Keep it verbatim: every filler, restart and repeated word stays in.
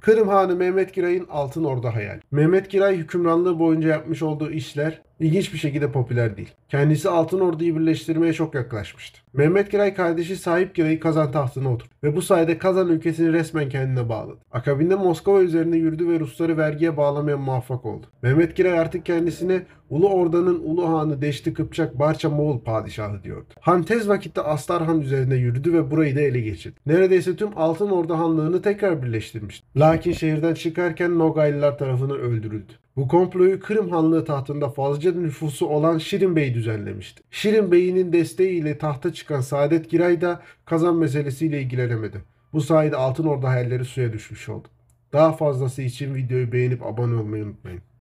Kırım Hanı Mehmet Giray'ın Altın Ordu hayali. Mehmet Giray hükümranlığı boyunca yapmış olduğu işler ilginç bir şekilde popüler değil. Kendisi Altın Ordu'yu birleştirmeye çok yaklaşmıştı. Mehmet Giray kardeşi Sahip Giray'ı Kazan tahtına oturdu ve bu sayede Kazan ülkesini resmen kendine bağladı. Akabinde Moskova üzerine yürüdü ve Rusları vergiye bağlamaya muvaffak oldu. Mehmet Giray artık kendisine Ulu Orda'nın Ulu Hanı Deşti Kıpçak Barça Moğol padişahı diyordu. Han tez vakitte Astarhan üzerine yürüdü ve burayı da ele geçirdi. Neredeyse tüm Altın Ordu Hanlığını tekrar birleştirmişti. Lakin şehirden çıkarken Nogaylılar tarafından öldürüldü. Bu komployu Kırım Hanlığı tahtında fazlaca nüfusu olan Şirin Bey düzenlemişti. Şirin Bey'in desteğiyle tahta çıkan Saadet Giray da Kazan meselesiyle ilgilenemedi. Bu sayede Altın Ordu hayalleri suya düşmüş oldu. Daha fazlası için videoyu beğenip abone olmayı unutmayın.